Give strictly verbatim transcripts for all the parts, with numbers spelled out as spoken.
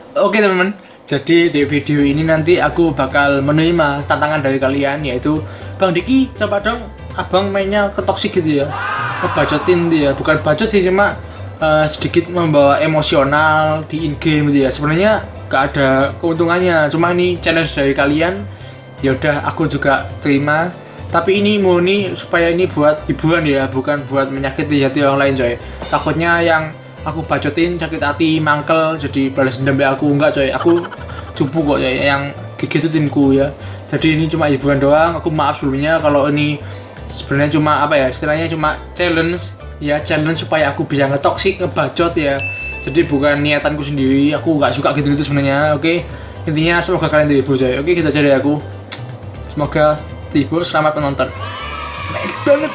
Oke teman-teman, jadi di video ini nanti aku bakal menerima tantangan dari kalian, yaitu Bang Diki, coba dong abang mainnya ke toxic gitu ya, ngebacotin dia, bukan bacot sih, cuma uh, sedikit membawa emosional di in game gitu ya. Sebenarnya gak ada keuntungannya, cuma ini challenge dari kalian, ya udah aku juga terima. Tapi ini murni supaya ini buat hiburan ya, bukan buat menyakiti hati orang lain coy. Takutnya yang aku bacotin sakit hati, mangkel, jadi balas dendam aku. Enggak coy, aku cupu kok coy, yang gigi itu timku ya. Jadi ini cuma hiburan doang, aku maaf sebelumnya kalau ini sebenarnya cuma apa ya, istilahnya cuma challenge ya, challenge supaya aku bisa ngetoksik, ngebacot ya. Jadi bukan niatanku sendiri, aku nggak suka gitu-gitu sebenarnya. Oke, intinya semoga kalian terhibur coy. Oke, kita cari aku, semoga terhibur, selamat menonton. Baik banget.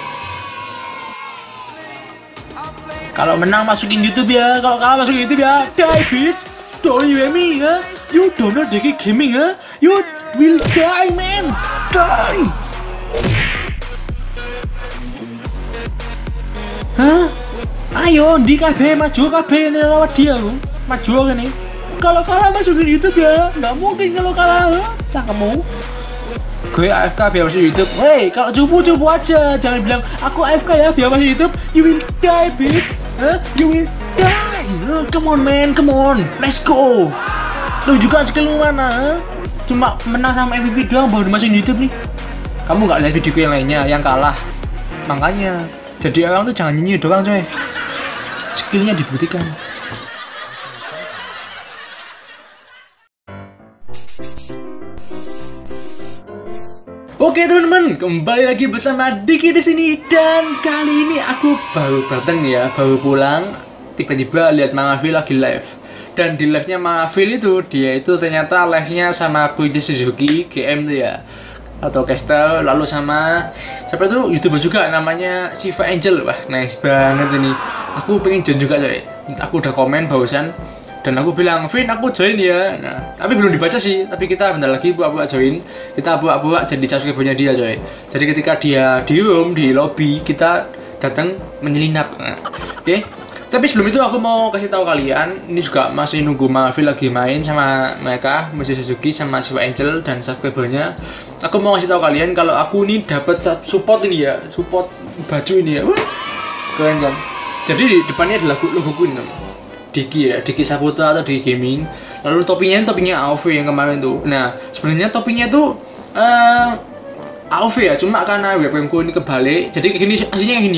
Kalau menang masukin YouTube ya, kalau kalah masukin YouTube ya. Die bitch, don't you hear me ya? You don't know Diki gaming ya? You will die man, die. Hah? Ayo di K B maju, K B ini lewat dia lu, maju ini. Kalau kalah masukin YouTube ya, nggak mungkin kalau kalah, cakemu. Gue A F K biar masuk YouTube. Wey, kalau cupu-cupu aja, jangan bilang aku A F K ya biar masuk YouTube. You will die bitch, huh? You will die. Uh, come on man, come on, let's go. Lu juga skill mana? Huh? Cuma menang sama M V P doang baru masukin YouTube nih. Kamu nggak lihat videoku yang lainnya yang kalah, makanya. Jadi orang tuh jangan nyanyi doang coy, skillnya dibuktikan. Oke teman-teman, kembali lagi bersama Diki di sini, dan kali ini aku baru datang ya, baru pulang. Tiba-tiba lihat Mang Afil lagi live, dan di live-nya Mang Afil itu dia itu ternyata live-nya sama Princess Suzuki G M tuh ya, atau Castle, lalu sama siapa tuh YouTuber juga namanya Siva Angel. Wah nice banget ini, aku pengen join juga coy. Aku udah komen barusan dan aku bilang, Vin aku join ya. Nah, tapi belum dibaca sih, tapi kita bentar lagi buat-buat join. Kita buat-buat jadi subscriber-nya dia coy. Jadi ketika dia di room, di lobby, kita datang menyelinap. Nah, oke. Okay. Tapi sebelum itu aku mau kasih tahu kalian, ini juga masih nunggu Mavil lagi main sama mereka, Princess Suzuki sama Siva Angel dan subscriber-nya. Aku mau kasih tahu kalian kalau aku ini dapat support ini ya, support baju ini ya. Wah, keren kan? Jadi di depannya adalah logoku ini, Diki ya, Diki Saputra atau Diki Gaming. Lalu topinya topinya A O V yang kemarin tuh. Nah, sebenarnya topinya tuh uh, A O V ya, cuma karena webcamku ini kebalik, jadi kayak gini, aslinya kayak gini.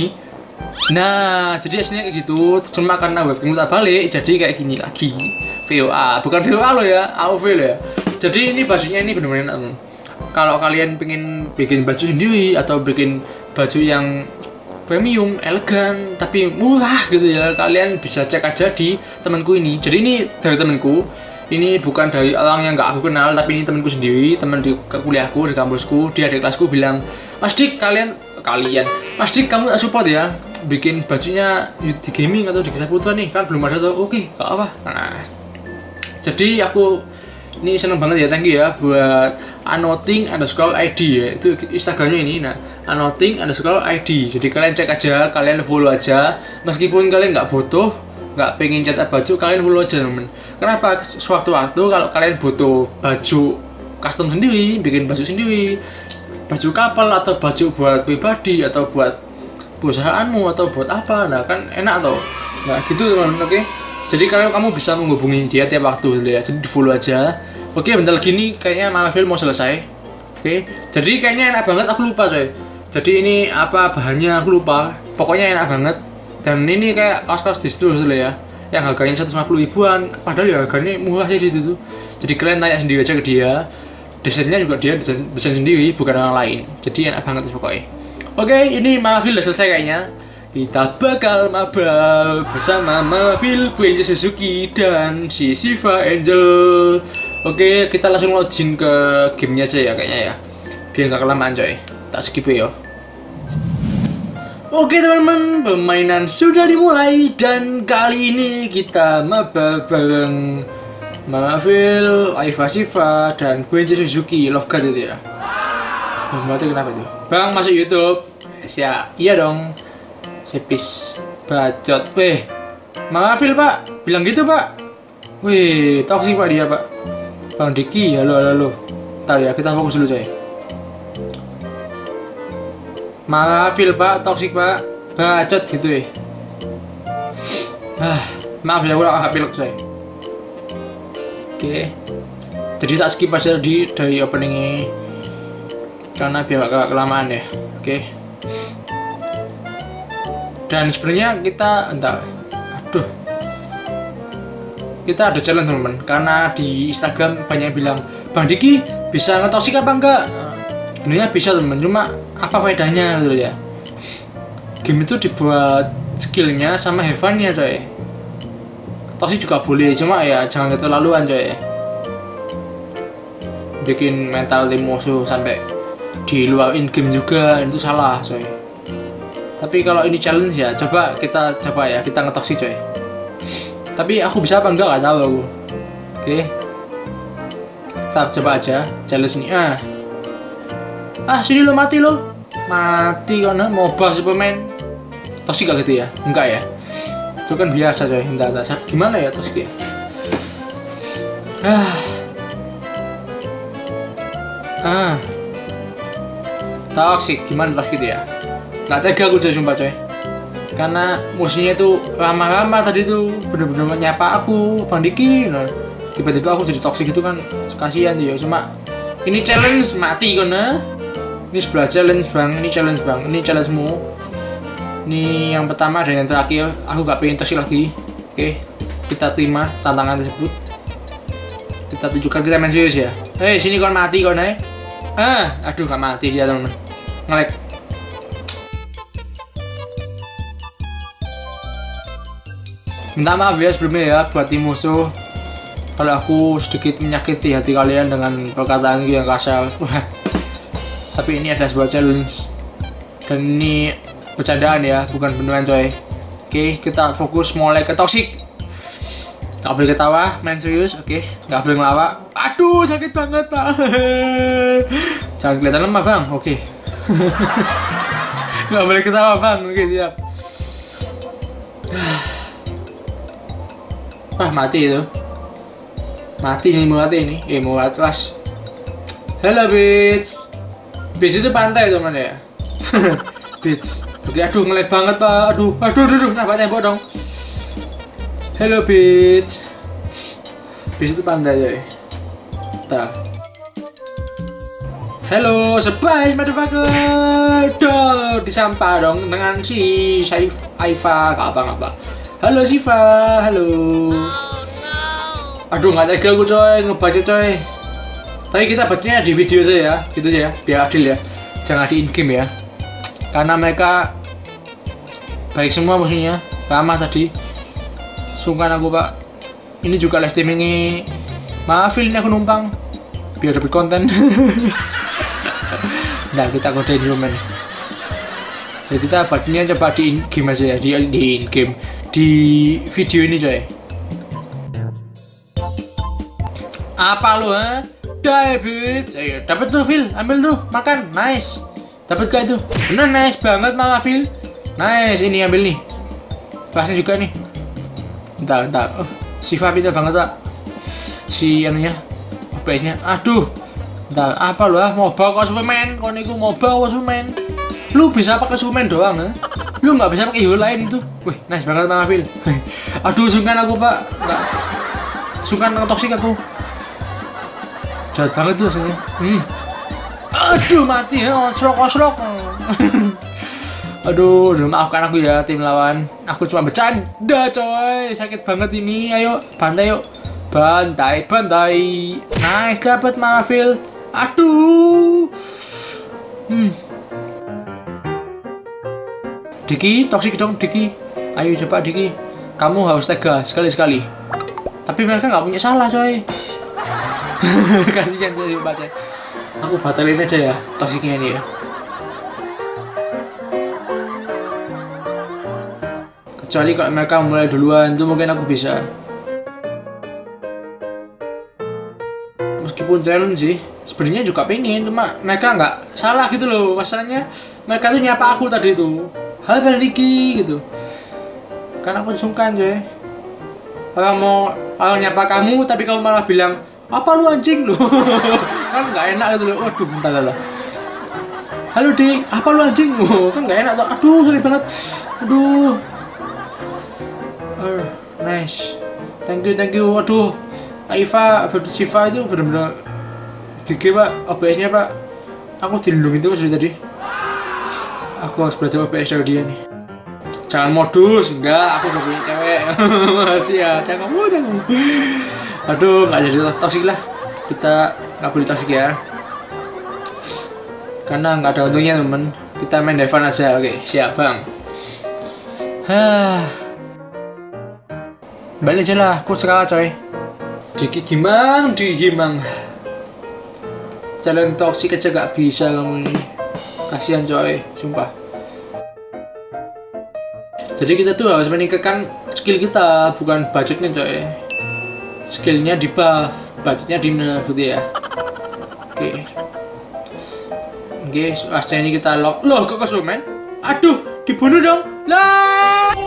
Nah, jadi aslinya kayak gitu, cuma karena webcamku tak balik, jadi kayak gini lagi. V O A, bukan V O A lo ya, A O V lo ya. Jadi ini bajunya ini benar-benar. Kalau kalian pengen bikin baju sendiri atau bikin baju yang premium, elegan, tapi murah gitu ya, kalian bisa cek aja di temanku ini. Jadi ini dari temanku, ini bukan dari orang yang nggak aku kenal, tapi ini temanku sendiri, teman di kuliahku, di kampusku. Dia di kelasku bilang, Mas Dik, kalian kalian Mas Dik, kamu support ya bikin bajunya di gaming atau di Saputra nih, kan belum ada tuh. Oke, nggak apa. Nah, jadi aku ini seneng banget ya, thank you ya buat anoting underscore I D ya, itu Instagramnya ini. Nah, anoting underscore I D, jadi kalian cek aja, kalian follow aja, meskipun kalian nggak butuh, nggak pengen cetak baju, kalian follow aja temen. Kenapa? Suatu-waktu kalau kalian butuh baju custom sendiri, bikin baju sendiri, baju kapal atau baju buat pribadi atau buat perusahaanmu atau buat apa, nah kan enak toh. Nah gitu teman, oke. Jadi kalau kamu bisa menghubungi dia tiap waktu ya, jadi di follow aja. Oke, bentar lagi nih kayaknya Mavil mau selesai. Oke, jadi kayaknya enak banget, aku lupa coy. Jadi ini apa bahannya aku lupa. Pokoknya enak banget. Dan ini kayak kaos-kaos distro gitu ya, yang harganya seratus lima puluh ribuan. Padahal ya harganya murah sih gitu tuh. Jadi kalian tanya sendiri aja ke dia. Desainnya juga dia desain, desain sendiri, bukan orang lain. Jadi enak banget pokoknya. Oke, ini Mavil udah selesai kayaknya. Kita bakal mabal bersama Mavil, Princess Suzuki, dan si Siva Angel. Oke, kita langsung login ke gamenya aja ya kayaknya ya, biar nggak kelamaan coy. Tak skip ya. Oke teman-teman, permainan sudah dimulai dan kali ini kita mabal bareng Mavil, Aiva Siva, dan Princess Suzuki Love God itu ya. Berarti kenapa itu? Bang masuk YouTube? Ya, iya dong. Sepis bacot, weh. Mavil pak, bilang gitu pak. Wih, toksik pak dia pak. Bang Diki, halo halo halo. Tahu ya, kita fokus dulu coy. Maafil pak, toksik pak. Bacot gitu ya. Ah, maaf ya, gue agak pilek coy. Oke. Jadi tak skip aja di dari openingnya. Karena biar agak kelamaan ya. Oke. Dan sebenarnya kita entar. Aduh. Kita ada challenge teman-teman, karena di Instagram banyak yang bilang, Bang Diki bisa ngetoksik apa enggak? Sebenarnya bisa teman, cuma apa faedahnya gitu ya. Game itu dibuat skillnya sama have fun-nya coy. Toksik juga boleh, cuma ya jangan keterlaluan coy. Bikin mental tim musuh sampai di luar in game juga itu salah coy. Tapi kalau ini challenge ya, coba kita coba ya, kita ngetoksik coy. Tapi aku bisa apa enggak nggak tahu aku. Oke, kita coba aja challenge ini. Ah, ah sini lo mati lo, mati karena MOBA Superman. Toksik gak gitu ya? Enggak ya? Itu kan biasa coy. Entar, entar. Gimana ya toksik ya? Ah, ah, toksik gimana toksik gitu ya? Nggak tega aku coy, sumpah coy. Karena musuhnya itu lama-lama tadi tuh bener-bener menyapa aku, Bang Diki. Nah, tiba-tiba aku jadi toksik gitu kan, kasihan dia. Cuma ini challenge mati karena ini sebelah challenge bang, ini challenge bang, ini challenge-mu. Ini yang pertama dan yang terakhir. Aku gak pengen toksik lagi. Oke, kita terima tantangan tersebut. Kita tunjukkan kita main serius ya. Hei, sini kon mati kon eh. Ah, aduh gak mati dia teman-teman. Ngelek. Minta maaf ya sebelumnya ya buat tim musuh kalau aku sedikit menyakiti hati kalian dengan perkataan yang kasar. Tapi ini ada sebuah challenge dan ini bercandaan ya, bukan beneran coy. Oke, kita fokus mulai ke toksik. Gak boleh ketawa, main serius. Oke, gak boleh ngelawak. Aduh sakit banget pak. Jangan kelihatan lemah bang. Oke. Gak boleh ketawa bang. Oke siap. Wah mati itu, mati nih, mau mati ini, eh mau atlas. Halo bitch, bitch itu pantai teman ya. Bitch, oke aduh ngelag banget pak, aduh, aduh, aduh, aduh, nabrak tembok dong. Halo bitch, bitch itu pantai ya. Bentar. Halo, surprise motherfucker, dong disampah dong dengan si Saif Aifa, gak apa-apa. Halo Siva, halo. Oh, no. Aduh nggak tega aku coy, ngebaca coy. Tapi kita bacanya di video saja ya, gitu ya, biar adil ya. Jangan di in game ya. Karena mereka baik semua musuhnya, ramah tadi. Sungkan aku pak. Ini juga live streamingnya. Maafin ini aku numpang, biar dapat konten. Nah kita kodein dulu men. Jadi kita bacanya coba di in game aja ya, di, di in game. Di video ini coy. Apa lu ha? David, ayo dapat tuh Phil, ambil tuh, makan, nice. Dapat gak itu? Bener nice banget Mama Phil. Nice, ini ambil nih. Kelasnya juga nih. Bentar, bentar. Oh, si Fa pintar banget pak. Si anunya, O B S-nya. Aduh. Bentar, apa lu ah? MOBA kok Superman? Kok niku MOBA kok Superman? Lu bisa pakai Superman doang ha? Lu nggak bisa pakai hero lain itu. Wih, nice banget Bang Afil. Aduh, sungkan aku pak. Nggak. Sungkan toksik aku. Jahat banget tuh rasanya. Hmm. Aduh, mati ya. Osrok-osrok. Aduh, maafkan aku ya tim lawan. Aku cuma bercanda coy. Sakit banget ini. Ayo, bantai yuk. Bantai, bantai. Nice, dapat Bang Afil. Aduh. Hmm. Diki, toksik dong Diki. Ayo coba Diki. Kamu harus tega sekali-sekali. Tapi mereka nggak punya salah coy. Kasihan tuh baca. Aku batalin aja ya toksiknya ini ya. Kecuali kalau mereka mulai duluan, itu mungkin aku bisa. Meskipun challenge sih, sebenarnya juga pengen, cuma mereka nggak salah gitu loh. Masalahnya mereka tuh nyapa aku tadi tuh. Halo Bang Diki gitu. Karena aku sungkan coy. Kalau mau Orang nyapa kamu tapi kamu malah bilang apa lu anjing lu. Kan nggak enak gitu loh. Waduh, bentar lah. Halo dik, apa lu anjing lu? Kan nggak enak tuh. Aduh, sakit banget. Aduh. Uh, nice. Thank you, thank you. Aduh. Aifa, Abdul Siva itu benar-benar gigi pak, O B S-nya pak. Aku dilindungi terus dari tadi. Aku harus belajar O B S dari dia nih. Jangan modus, enggak, aku udah punya cewek. Masih ya, jangan kamu, jangan kamu. Aduh, nggak jadi toksik lah. Kita nggak boleh toksik ya. Karena nggak ada untungnya temen. Kita main Devan aja, oke, siap bang. Hah. Balik aja lah, aku sekali coy. Diki gimang, Diki gimang. Jalan toksik aja gak bisa kamu ini. Kasihan coy, sumpah. Jadi kita tuh harus meningkatkan skill kita, bukan budgetnya coy. Skillnya di buff, budgetnya di nerf gitu ya. Oke. Oke, asnya ini kita lock. Loh, kok kesumen? Aduh, dibunuh dong. Lah.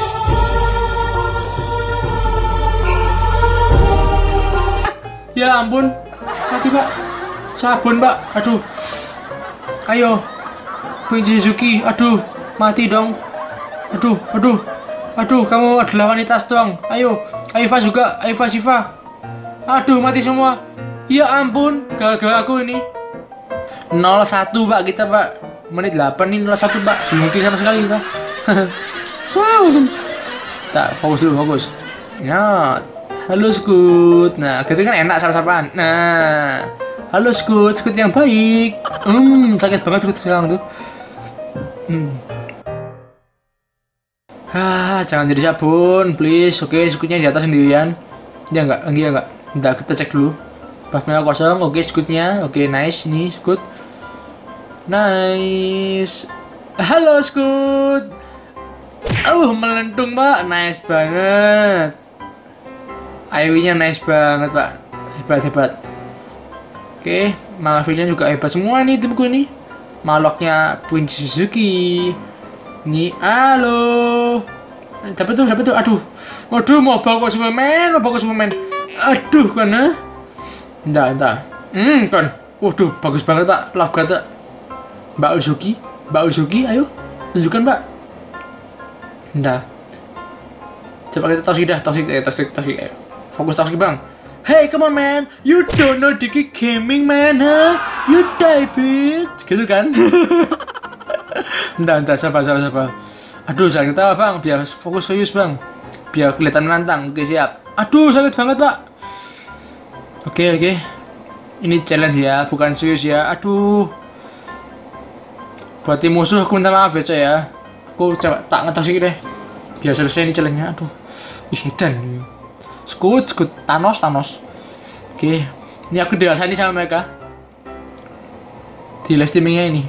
Ya ampun, mati pak. Sabun pak, aduh. Ayo, Queen Suzuki, aduh, mati dong. Aduh, aduh, aduh, kamu adalah wanita strong. Ayo, Aifa juga, Aifa Siva. Aduh, mati semua. Ya ampun, gara-gara aku ini. nol satu pak kita pak. Menit delapan ini nol satu pak. Belum mati sama sekali kita. Langsung. Tak, fokus dulu, fokus. Ya, halo Scoot. Nah, gitu kan enak sapa-sapaan. Nah, halo Scoot, Scoot yang baik. Hmm, sakit banget Scoot sekarang tuh. Hmm. Ah, jangan jadi sabun, please. Oke, Scootnya di atas sendirian. Ya enggak, enggak enggak. Bentar, kita cek dulu. Buffnya kosong. Oke, Scootnya. Oke, nice nih Scoot. Nice. Halo Scoot. Uh, melentung pak, nice banget. I W-nya nice banget pak, hebat hebat. Oke, Malafilnya juga hebat semua nih timku ini. Maloknya Queen Suzuki. Nih, halo. Dapat tuh, dapat tuh. Aduh, waduh, mau bawa ke Superman, mau bawa ke Superman. Aduh, kan? Entar, entar. Hmm, kan. Waduh, bagus banget pak. Love kata Mbak Uzuki, Mbak Uzuki, ayo tunjukkan pak. Entar. Coba kita toxic dah, toxic, eh, toxic, toxic. Ayo. Fokus toxic bang. Hey, come on man, you don't know Diki Gaming man, huh? You die bitch, gitu kan? Entah, entah, sabar, sabar, sabar. Aduh, jangan ketawa bang, biar fokus serius bang, biar kelihatan menantang. Oke siap. Aduh, sakit banget pak. Oke, oke. Ini challenge ya, bukan serius ya. Aduh. Buat tim musuh aku minta maaf ya coy ya. Aku coba tak ngetoksik deh. Biar selesai ini challenge-nya. Aduh. Ih, edan. Scoot, Scoot, Thanos, Thanos. Oke, ini aku dirasani sama mereka di live streamingnya ini.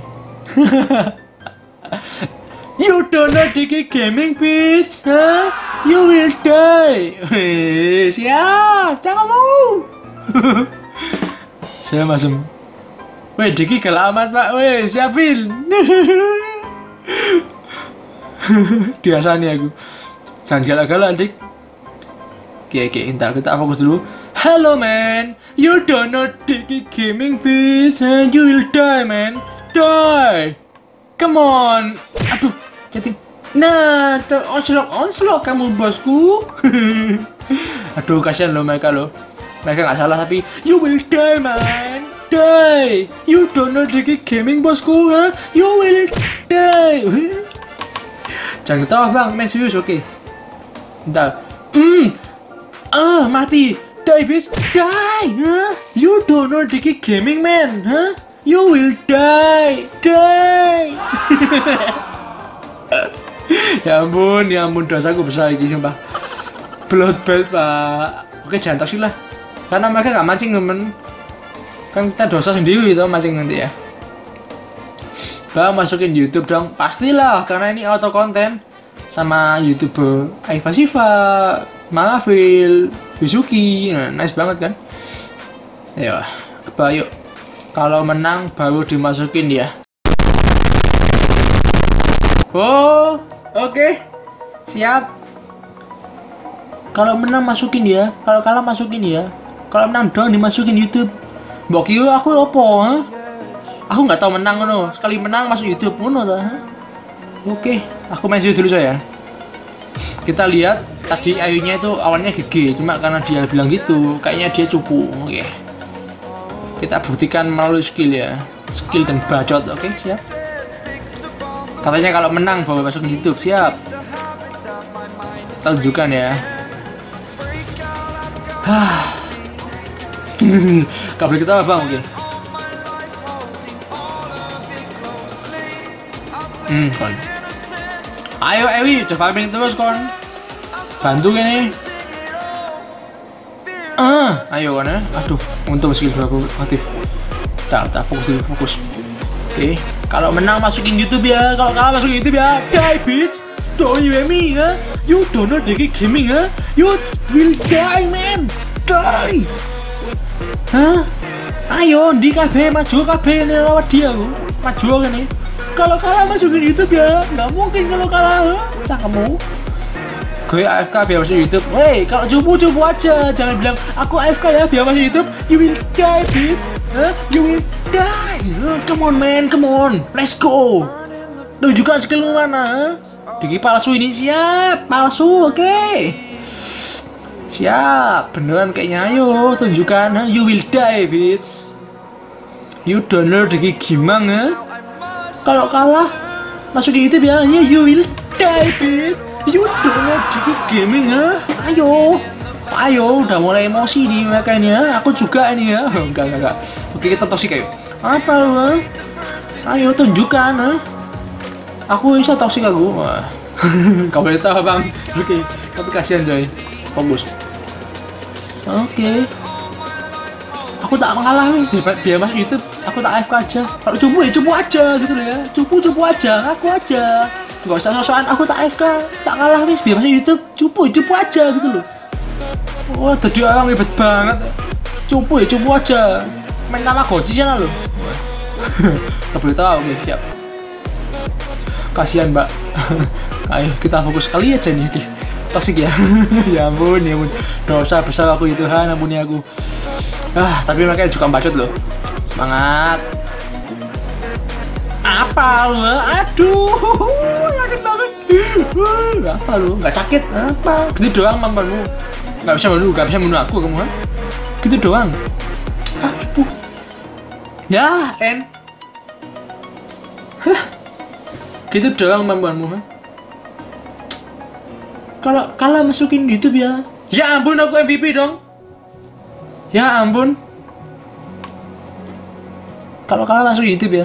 You don't know Diki Gaming bitch, huh? You will die. Wih, siap, jangan mau. Saya masuk. Wih, Diki galak amat pak. Wih, siapin. Dirasani aku. Jangan galak-galak dik. Oke, oke, entar kita fokus dulu. Hello man, you don't know Diki Gaming bitch, and you will die man, die. Come on. Aduh, jadi. Nah, onslaught, onslaught kamu bosku. Aduh, kasihan loh mereka loh. Mereka nggak salah tapi you will die man, die. You don't know Diki Gaming bosku, huh? You will die. Jangan ketawa bang, main serius oke. Okay. Entar. Hmm. Ah, mati. Die bitch, die. Huh? You don't know Diki Gaming man, huh? You will die, die. Ya ampun, ya ampun, dosaku besar ini sumpah. Bloodbath pak. Oke, jangan toksik lah. Karena mereka nggak mancing temen. Kan kita dosa sendiri itu mancing nanti ya. Bang, masukin YouTube dong. Pastilah, karena ini auto konten. Sama YouTuber Aifa Siva, Malafil, Yuzuki, nah, nice banget kan? Ayo, kebal yuk. Kalau menang baru dimasukin dia. Oh, oke, okay. Siap. Kalau menang masukin ya, kalau kalah masukin ya. Kalau menang doang dimasukin YouTube. Mbok kira aku opo, ha? Aku nggak tahu menang ngono. Sekali menang masuk YouTube ngono ta. Oke, aku main serius dulu saya. Kita lihat tadi Ayunya itu awalnya G G, cuma karena dia bilang gitu, kayaknya dia cupu. Oke. Kita buktikan melalui skill ya. Skill dan bacot, oke, siap. Katanya kalau menang bawa masuk YouTube, siap. Kita tunjukkan ya. Hah. Kabel kita apa bang? Oke. Hmm, kon. Ayo Ewi, coba ping terus kon. Bantu gini. Ah, ayo kon ya. Aduh, untung skill aku aktif. Tak, tak fokus dulu, fokus. Oke, kalau menang masukin YouTube ya, kalau kalah masukin YouTube ya. Die bitch, don't you me ya? You don't know the gaming ya? You will die man, die. Hah? Ayo, di K B maju K B ini lewat dia aku, maju kan nih. Kalau kalah masukin YouTube ya, nggak mungkin kalau kalah, cakemu. Gue A F K biar masuk YouTube. Wey, kalau cupu-cupu aja, jangan bilang aku A F K ya biar masuk YouTube. You will die, bitch. Huh? You will die. Oh, come on, man, come on, let's go. Tunjukkan skill mana? Diki palsu ini siap, palsu, oke. Okay. Siap, beneran kayaknya. Ayo, tunjukkan. Huh? You will die, bitch. You don't know Diki gimang, huh? Kalau kalah masuk di YouTube ya, yeah, you will die, bitch. You don't know Diki gaming, huh? Ayo, ayo, udah mulai emosi nih mereka ini ya. Aku juga ini ya. Enggak, enggak, enggak. Oke, kita toksik ayo. Apa lu, huh? Ayo tunjukkan, huh? Aku bisa toksik aku. Wah. Kau boleh tahu bang. Oke, tapi kasihan coy. Fokus. Oke. Aku tak mengalah nih. Biar masuk YouTube, aku tak A F K aja. Kalau cupu ya cupu aja gitu loh ya. Cupu cupu aja, aku aja. Gak usah sok-sokan aku tak A F K, tak kalah nih. Biar masuk YouTube, cupu ya cupu aja gitu loh. Wah, tadi orang hebat banget. Cupu ya cupu aja. Main Tamagotchi sana loh. Tak boleh tahu, oke siap. Kasihan mbak. Ayo kita fokus kali aja nih. Toksik ya. Ya ampun, ya ampun. Dosa besar aku itu, Tuhan ampuni aku. Ah, tapi makanya juga bacot loh. Semangat. Apa lu? Aduh, sakit banget. Apa lu? Gak sakit? Apa? Gitu doang mampanmu. Gak bisa bunuh, gak bisa bunuh aku kamu, ha? Gitu doang. Ah, cupu. Ya, N. Hah. Gitu doang mampanmu, ha? Kalau kalah masukin YouTube ya. Ya ampun, aku M V P dong. Ya ampun. Kalau kalah masuk YouTube ya.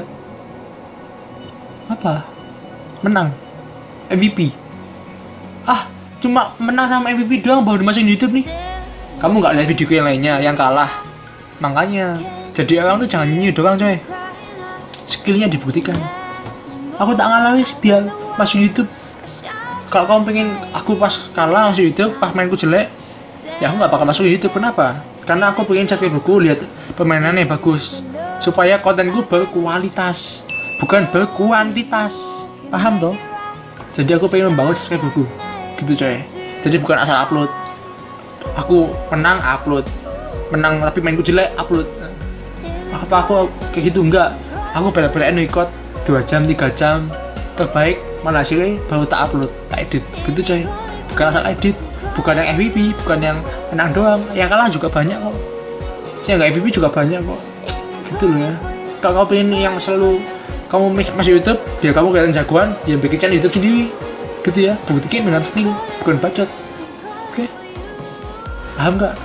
Apa? Menang. M V P. Ah, cuma menang sama M V P doang baru dimasukin YouTube nih. Kamu nggak lihat videoku yang lainnya yang kalah. Makanya jadi orang tuh jangan nyanyi doang coy. Skillnya dibuktikan. Aku tak ngalahin biar masuk YouTube. Kalau kamu pengen aku pas kalah masuk YouTube, pas mainku jelek, ya aku nggak bakal masuk YouTube. Kenapa? Karena aku pengen cek buku, lihat permainannya bagus, supaya kontenku berkualitas, bukan berkuantitas. Paham toh? Jadi aku pengen membangun subscribe buku, gitu coy. Jadi bukan asal upload. Aku menang upload, menang tapi mainku jelek upload. Apa aku kayak gitu? Enggak. Aku bela-belain ikut dua jam tiga jam terbaik, mana hasilnya baru tak upload, tak edit, gitu coy. Bukan asal edit, bukan yang M V P, bukan yang menang doang, yang kalah juga banyak kok. Yang nggak M V P juga banyak kok, gitu loh ya. Kalau kamu pengen yang selalu kamu masuk YouTube, biar kamu kelihatan jagoan, ya bikin channel YouTube sendiri, gitu ya. Buktikan dengan skill, bukan bacot. Oke, paham nggak?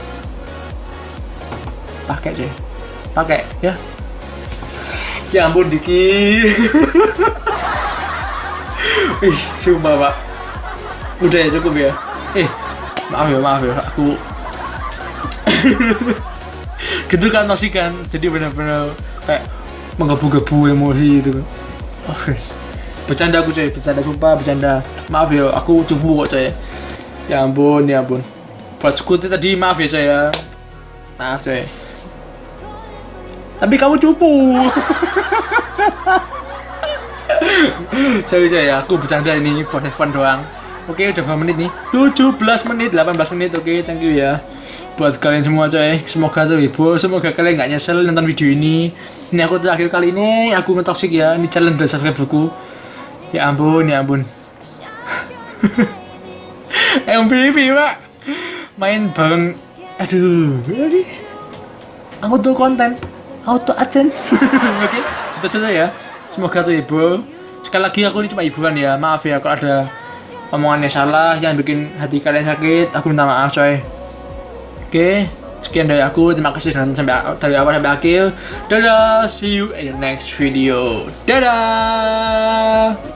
Pakai coy, pakai ya. Ya ampun Diki. Ih, sumpah pak. Udah ya cukup ya. Eh, maaf ya, maaf ya, aku. Gitu kan toksik kan, jadi benar-benar kayak menggebu-gebu emosi gitu. Oh guys, bercanda aku coy, bercanda sumpah, bercanda. Maaf ya, aku cupu kok coy. Ya ampun, ya ampun. Buat skuti tadi maaf ya coy ya. Maaf coy. Tapi kamu cupu. Sorry coy ya, aku bercanda ini buat fun doang. Oke, udah berapa menit nih? tujuh belas menit, delapan belas menit. Oke, thank you ya. Buat kalian semua coy, semoga terhibur, semoga kalian nggak nyesel nonton video ini. Ini aku terakhir kali ini, aku ngetoksik ya. Ini challenge dari subscriberku. Ya ampun, ya ampun. M V P pak, main bareng. Aduh, ini auto konten, auto adsense. Oke, itu saja ya. Semoga terhibur. Sekali lagi aku ini cuma hiburan ya. Maaf ya kalau ada omongannya salah yang bikin hati kalian sakit. Aku minta maaf coy. Oke, sekian dari aku. Terima kasih dan sampai dari awal sampai akhir. Dadah, see you in the next video. Dadah.